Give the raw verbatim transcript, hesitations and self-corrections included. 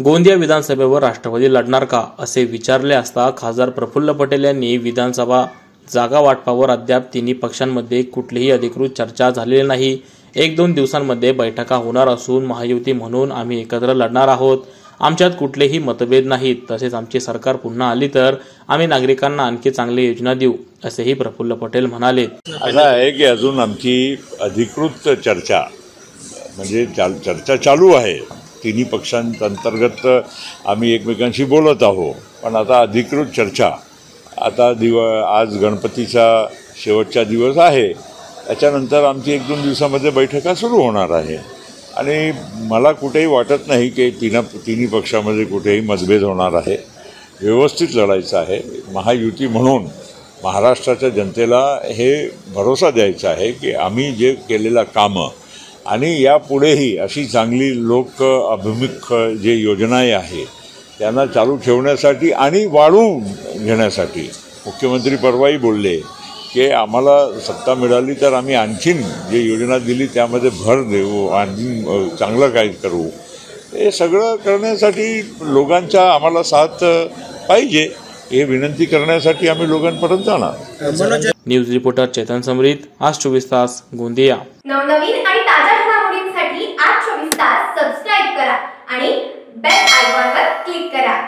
गोंदिया विधानसभेवर राष्ट्रवादी लढणार का असे विचारले असता खासदार प्रफुल्ल पटेल यांनी विधानसभा जागा वाटपावर अद्याप तिन्ही पक्षांमध्ये कुठलीही अधिकृत चर्चा झालेली नाही. एक दोन दिवसांमध्ये बैठका होणार असून महायुती म्हणून आम्ही एकत्र लढणार आहोत. आमच्यात कुठलेही मतभेद नाहीत. तसेच आमची सरकार पुन्हा आली तर आम्ही नागरिकांना आणखी चांगली योजना देऊ असेही प्रफुल्ल पटेल म्हणाले. असं आहे की अजून आमची अधिकृत चर्चा म्हणजे चर्चा चालू आहे. तिन्ही पक्षांतर्गत आम्ही एकमेकांशी बोलत आहोत. पण आता अधिकृत चर्चा आता दिव आज गणपतीचा शेवटचा दिवस आहे. त्याच्यानंतर आमची एक दोन दिवसामध्ये बैठका सुरू होणार आहे आणि मला कुठेही वाटत नाही की तिना तिन्ही पक्षामध्ये कुठेही मतभेद होणार आहे. व्यवस्थित लढायचं आहे. महायुती म्हणून महाराष्ट्राच्या जनतेला हे भरोसा द्यायचा आहे की आम्ही जे केलेलं कामं आणि यापुढेही अशी चांगली लोक अभिमुख जे योजनाए आहे त्यांना चालू ठेवण्यासाठी आणि वाढवून घेण्यासाठी मुख्यमंत्री परवाही बोलले की आम्हाला सत्ता मिळाली तर आम्ही आणखीन जे योजना दिली त्यामध्ये भर देऊ आणि चांगलं काय करू. हे सगळं करण्यासाठी लोकांचा आम्हाला साथ पाहिजे हे विनंती करण्यासाठी आम्ही लोकांपर्यंत जाणार. न्यूज रिपोर्टर चेतन समरीत, आज चोवीस तास, गोंदिया. नवनवीन आणि ताज्या घडामोडींसाठी आज चोवीस तास सबस्क्राइब करा आणि बेल आयकॉनवर क्लिक करा.